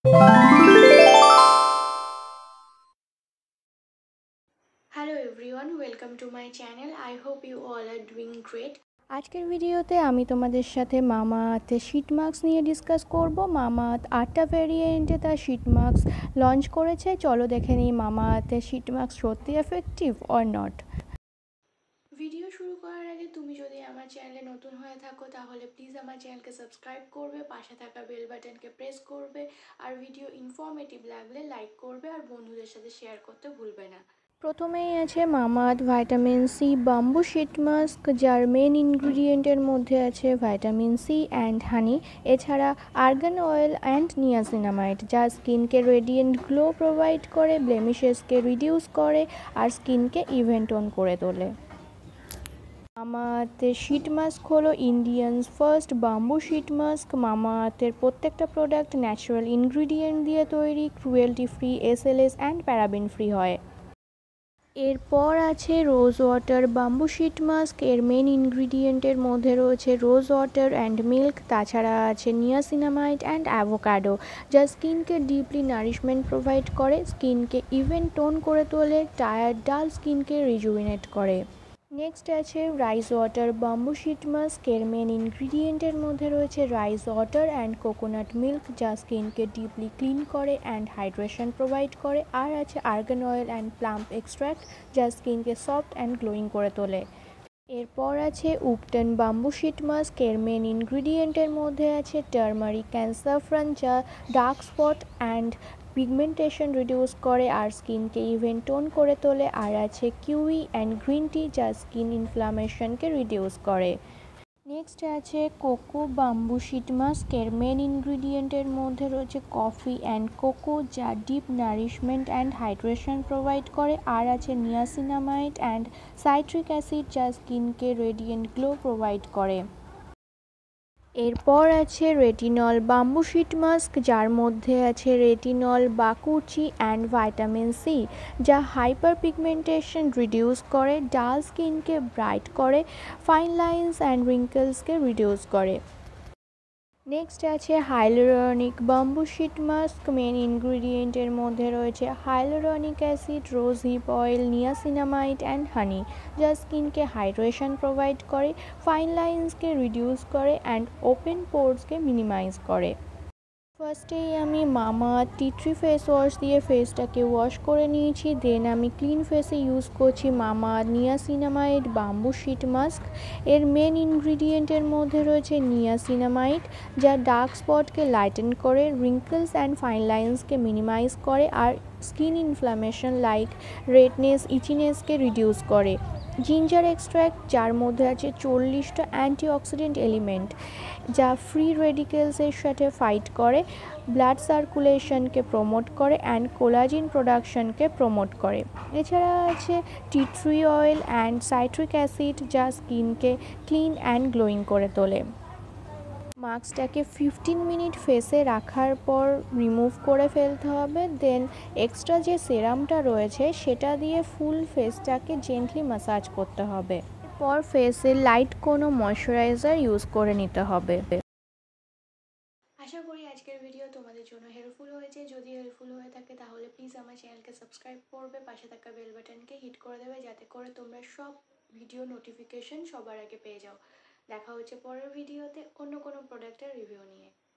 Hello everyone, welcome to my channel. I hope you all are doing great. আজকের ভিডিওতে আমি তোমাদের সাথে মামাআর্থের শীট মাস্ক নিয়ে ডিসকাস করব। মামাআর্থ 8টা ভেরিয়েন্টে তার শীট মাস্ক লঞ্চ করেছে। চলো দেখে নিই মামাআর্থের শীট মাস্ক সত্যি এফেক্টিভ অর নট। ভিডিও শুরু করার আগে তুমি যদি আমার চ্যানেলে নতুন হয়ে থাকো তাহলে প্লিজ আমার চ্যানেলকে সাবস্ক্রাইব করবে, পাশে থাকা বেল বাটনকে প্রেস করবে আর ভিডিও ইনফরমেটিভ লাগলে লাইক করবে আর বন্ধুদের সাথে শেয়ার করতে ভুলবে না। প্রথমেই আছে Mamaearth vitamin C bamboo sheet mask, যার মেন ইনগ্রিডিয়েন্টের মধ্যে আছে ভিটামিন সি অ্যান্ড হানি। এছাড়া আর্গান অয়েল অ্যান্ড নিয়াসিনামাইড, যা স্কিনকে রেডিয়েন্ট গ্লো প্রোভাইড করে, ব্লেমিশেসকে রিডিউস করে আর স্কিনকে ইভেন টোন করে তোলে। মামাআর্থের শীট মাস্ক হলো Indians first bamboo sheet mask. মামাআর্থের প্রত্যেকটা প্রোডাক্ট ন্যাচারাল ইনগ্রিডিয়েন্ট দিয়ে তৈরি, cruelty free, SLS and paraben free হয়। এরপর আছে rose water bamboo sheet mask. এর মেন ইনগ্রিডিয়েন্টের মধ্যে রয়েছে রোজ ওয়াটার অ্যান্ড মিল্ক। তাছাড়া আছে নিয়াসিনামাইড অ্যান্ড অ্যাভোকাডো, যা স্কিনকে ডিপলি নারিশমেন্ট প্রোভাইড করে, স্কিনকে ইভেন টোন করে তোলে, টায়ার্ড ডাল স্কিনকে রিজুভিনেট করে। নেক্সট আছে rice water bamboo sheet mask. এর মেন ইনগ্রিডিয়েন্টের মধ্যে রয়েছে rice water and coconut milk, যা স্কিনকে ডিপলি ক্লিন করে অ্যান্ড হাইড্রেশন প্রোভাইড করে। আর আছে argan oil and plump extract, যা স্কিনকে সফট অ্যান্ড গ্লোয়িং করে তোলে। এরপর আছে উপটন বাম্বু শীট মাস্ক। এর মেন ইনগ্রিডিয়েন্টের মধ্যে আছে টার্মারিক অ্যান্ড স্যাফরান, যা dark spot and pigmentation reduce করে আর স্কিনকে ইভেন টোন করে তোলে। আর আছে কিউই অ্যান্ড গ্রিন টি, যা স্কিন ইনফ্লামেশনকে রিডিউস করে। নেক্সট আছে কোকো বাম্বু শীট মাস্ক। এর মেন ইনগ্রিডিয়েন্টের মধ্যে রয়েছে কফি অ্যান্ড কোকো, যা deep nourishment and hydration provide করে। আর আছে নিয়াসিনামাইড অ্যান্ড সাইট্রিক অ্যাসিড, যা স্কিনকে রেডিয়েন্ট গ্লো প্রোভাইড করে। এরপর আছে রেটিনল বাম্বু শীট মাস্ক, যার মধ্যে আছে retinol, bakuchi and vitamin C, যা হাইপার পিগমেন্টেশন রিডিউস করে, ডাল স্কিনকে ব্রাইট করে, ফাইন লাইন্স অ্যান্ড রিঙ্কেলসকে রিডিউস করে। নেক্সট আছে hyaluronic bamboo sheet mask. Main ইনগ্রিডিয়েন্টের মধ্যে রয়েছে hyaluronic acid, rose hip oil, niacinamide and honey, যা স্কিনকে হাইড্রেশন প্রোভাইড করে, ফাইন লাইন্সকে রিডিউস করে অ্যান্ড ওপেন পোর্সকে মিনিমাইজ করে। ফার্স্টেই আমি Mamaearth tea tree face wash দিয়ে ফেসটাকে ওয়াশ করে নিয়েছি। দেন আমি ক্লিন ফেসে ইউজ করছি Mamaearth niacinamide bamboo sheet mask. এর মেন ইনগ্রিডিয়েন্টের মধ্যে রয়েছে নিয়াসিনামাইড, যা ডার্ক স্পটকে লাইটেন করে, রিঙ্কলস অ্যান্ড ফাইন লাইন্সকে মিনিমাইজ করে আর স্কিন ইনফ্লামেশন লাইক রেডনেস, ইচিনেসকে রিডিউস করে। জিঞ্জার এক্সট্র্যাক্ট, যার মধ্যে আছে 40টা অ্যান্টিঅক্সিডেন্ট এলিমেন্ট, যা ফ্রি রেডিকেলসের সাথে ফাইট করে, ব্লাড সার্কুলেশনকে প্রমোট করে অ্যান্ড কোলাজিন প্রোডাকশনকে প্রমোট করে। এছাড়া আছে tea tree oil and citric acid, যা স্কিনকে ক্লিন অ্যান্ড গ্লোয়িং করে তোলে। মাস্কটাকে 15 মিনিট ফেসে রাখার পর রিমুভ করে ফেলতে হবে। দেন এক্সট্রা যে সেরামটা রয়েছে সেটা দিয়ে ফুল ফেসটাকে জেন্টলি ম্যাসাজ করতে হবে। এরপর ফেসে লাইট কোনো ময়শ্চারাইজার ইউজ করে নিতে হবে। আশা করি আজকের ভিডিও তোমাদের জন্য হেল্পফুল হয়েছে। যদি হেল্পফুল হয়ে থাকে তাহলে প্লিজ আমার চ্যানেলকে সাবস্ক্রাইব করবে, পাশে থাকা বেল বাটনকে হিট করে দেবে যাতে করে তোমরা সব ভিডিও নোটিফিকেশন সবার আগে পেয়ে যাও। দেখা হচ্ছে পরের ভিডিওতে অন্য কোনো প্রোডাক্টের রিভিউ নিয়ে।